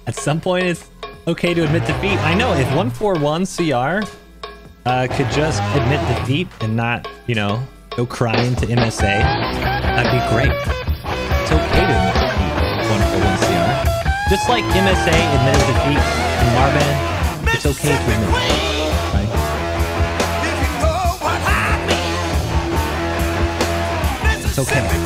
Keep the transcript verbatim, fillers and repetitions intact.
At some point, it's okay to admit defeat. I know, if one forty-one C R uh, could just admit defeat and not, you know, go crying to M S A, that'd be great. It's okay to admit defeat one forty-one C R. Just like M S A admitted defeat in Marban, it's okay to admit defeat, right? It's okay.